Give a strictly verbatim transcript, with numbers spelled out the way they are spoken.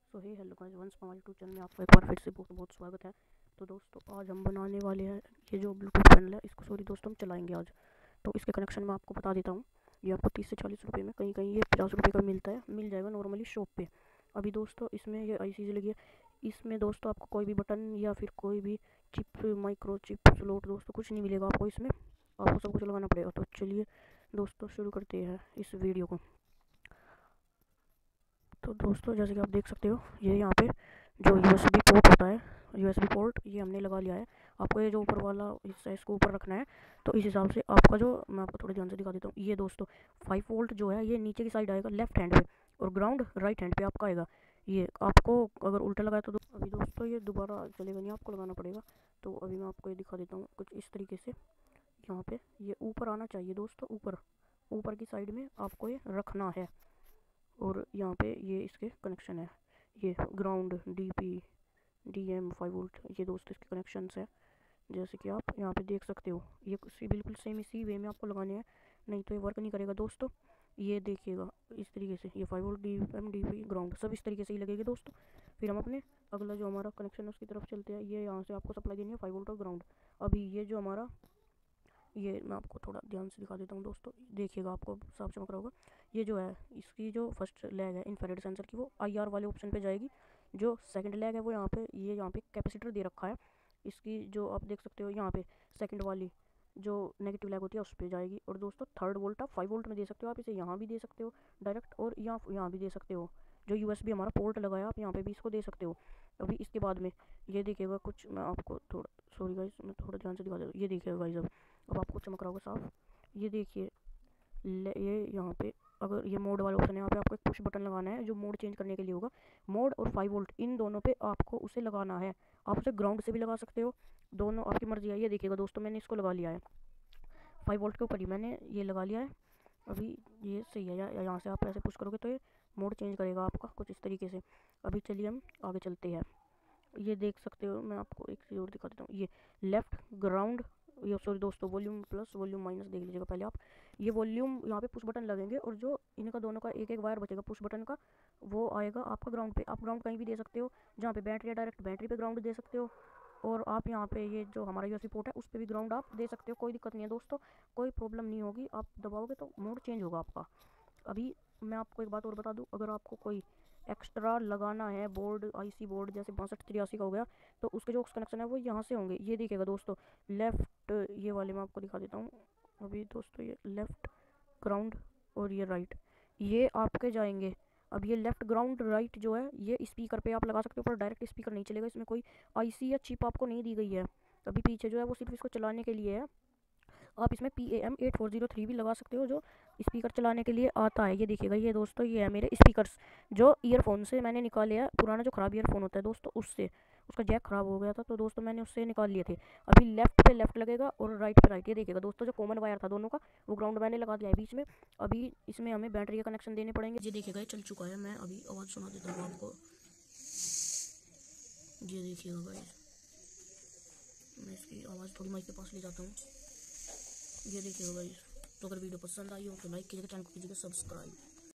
सो hey hello guys, once mobile two channel में आपका एक बार फिर से बहुत बहुत स्वागत है। तो दोस्तों आज हम बनाने वाले हैं ये जो ब्लूटूथ पैनल है, इसको सॉरी दोस्तों हम चलाएंगे आज। तो इसके कनेक्शन मैं आपको बता देता हूँ। ये आपको तीस से चालीस रुपये में, कहीं कहीं ये पचास रुपये का मिलता है, मिल जाएगा नॉर्मली शॉप पे। अभी दोस्तों इसमें ये आई सी लगी है। इसमें दोस्तों आपको कोई भी बटन या फिर कोई भी चिप, माइक्रो चिप स्लॉट दोस्तों कुछ नहीं मिलेगा आपको इसमें, आपको सब कुछ लगाना पड़ेगा। तो चलिए दोस्तों शुरू करते हैं इस वीडियो को। तो दोस्तों जैसे कि आप देख सकते हो, ये यहाँ पे जो यूएसबी पोर्ट होता है, यूएसबी पोर्ट ये हमने लगा लिया है। आपको ये जो ऊपर वाला हिस्सा है इसको ऊपर रखना है। तो इस हिसाब से आपका जो, मैं आपको थोड़ा ध्यान से दिखा देता हूँ। ये दोस्तों फाइव वोल्ट जो है ये नीचे की साइड आएगा लेफ्ट हैंड पे, और ग्राउंड राइट हैंड पे आपका आएगा। ये आपको अगर उल्टा लगाया तो दो, अभी दोस्तों ये दोबारा चलेगा नहीं, आपको लगाना पड़ेगा। तो अभी मैं आपको ये दिखा देता हूँ कुछ इस तरीके से। यहाँ पे ये ऊपर आना चाहिए दोस्तों, ऊपर ऊपर की साइड में आपको ये रखना है। और यहाँ पे ये इसके कनेक्शन है, ये ground D P D M five volt, ये दोस्तों इसके कनेक्शंस है। जैसे कि आप यहाँ पे देख सकते हो, ये बिल्कुल सेम इसी वे में आपको लगाने हैं, नहीं तो ये वर्क नहीं करेगा दोस्तों। ये देखिएगा इस तरीके से, ये five volt D M D P ground सब इस तरीके से ही लगेगी दोस्तों। फिर हम अपने अगला जो हमारा कनेक्शन है उसकी तरफ चलते हैं। ये यहाँ से आपको सप्लाई देनी है फाइव वोल्ट और ग्राउंड। अभी ये जो हमारा, ये मैं आपको थोड़ा ध्यान से दिखा देता हूँ दोस्तों, देखिएगा आपको साफ चमक रहा होगा। ये जो है इसकी जो फर्स्ट लैग है इंफ्रारेड सेंसर की, वो आई आर वाले ऑप्शन पे जाएगी। जो सेकंड लैग है वो यहाँ पे, ये यहाँ पे कैपेसिटर दे रखा है इसकी, जो आप देख सकते हो यहाँ पे सेकंड वाली जो नेगेटिव लैग होती है उस पर जाएगी। और दोस्तों थर्ड वोल्ट आप फाइव वोल्ट में दे सकते हो, आप इसे यहाँ भी दे सकते हो डायरेक्ट, और यहाँ यहाँ भी दे सकते हो। जो यूएसबी हमारा पोर्ट लगाया आप यहाँ पे भी इसको दे सकते हो। अभी इसके बाद में ये देखिएगा कुछ, मैं आपको थोड़ा सॉरी गाइस मैं थोड़ा ध्यान से दिखा देता हूँ। ये देखिएगा गाइस, अब अब आपको चमक रहा होगा साफ। ये देखिए ये यहाँ पे अगर ये मोड वाला ऑप्शन है, यहाँ पे आपको एक पुश बटन लगाना है जो मोड चेंज करने के लिए होगा। मोड और फाइव वोल्ट इन दोनों पे आपको उसे लगाना है। आप उसे ग्राउंड से भी लगा सकते हो, दोनों आपकी मर्जी है। ये देखिएगा दोस्तों मैंने इसको लगा लिया है, फाइव वोल्ट के ऊपर ही मैंने ये लगा लिया है। अभी ये सही है, या, या यहाँ से आप ऐसे पुश करोगे तो ये मोड चेंज करेगा आपका कुछ इस तरीके से। अभी चलिए हम आगे चलते हैं। ये देख सकते हो, मैं आपको एक चीज़ और दिखा देता हूँ। ये लेफ्ट ग्राउंड, ये सॉरी दोस्तों वॉल्यूम प्लस वॉल्यूम माइनस देख लीजिएगा पहले आप। ये वॉल्यूम यहाँ पे पुश बटन लगेंगे, और जो इनका दोनों का एक एक वायर बचेगा पुश बटन का, वो आएगा आपका ग्राउंड पे। आप ग्राउंड कहीं भी दे सकते हो, जहाँ पे बैटरी है डायरेक्ट बैटरी पे ग्राउंड दे सकते हो। और आप यहाँ पे ये जो हमारा यूएसबी पोर्ट है उस पर भी ग्राउंड आप दे सकते हो, कोई दिक्कत नहीं है दोस्तों, कोई प्रॉब्लम नहीं होगी। आप दबाओगे तो मोड चेंज होगा आपका। अभी मैं आपको एक बात और बता दूं, अगर आपको कोई एक्स्ट्रा लगाना है बोर्ड, आईसी बोर्ड जैसे बासठ तिरासी का हो गया, तो उसके जो कनेक्शन है वो यहाँ से होंगे। ये देखिएगा दोस्तों लेफ्ट, ये वाले मैं आपको दिखा देता हूँ। अभी दोस्तों ये लेफ्ट ग्राउंड और ये राइट, ये आपके जाएंगे। अब ये लेफ्ट ग्राउंड राइट जो है ये स्पीकर पे आप लगा सकते हो, पर डायरेक्ट स्पीकर नहीं चलेगा, इसमें कोई आईसी या चिप आपको नहीं दी गई है। अभी पीछे जो है वो सिर्फ इसको चलाने के लिए है। आप इसमें P A M eight four zero three भी लगा सकते हो, जो स्पीकर चलाने के लिए आता है। ये देखिएगा ये दोस्तों ये है मेरे स्पीकर्स, जो ईयरफोन से मैंने निकाले हैं, पुराना जो ख़राब ईयरफोन होता है दोस्तों उससे, उसका जैक ख़राब हो गया था तो दोस्तों मैंने उससे निकाल लिए थे। अभी लेफ्ट पे लेफ्ट लगेगा और राइट पे राइट। ये देखिएगा दोस्तों जो कॉमन वायर था दोनों का, वो ग्राउंड मैंने लगा दिया है बीच में। अभी इसमें हमें बैटरी का कनेक्शन देने पड़ेंगे। ये देखिएगा ये चल चुका है, मैं अभी आवाज़ सुना देता हूँ आपको। ये देखिएगा भाई, मैं इसकी आवाज़ थोड़ी माइक के पास ले जाता हूँ। ये देखिएगा गाइस, तो अगर वीडियो पसंद आई हो तो लाइक कीजिएगा, चैनल को कीजिएगा सब्सक्राइब।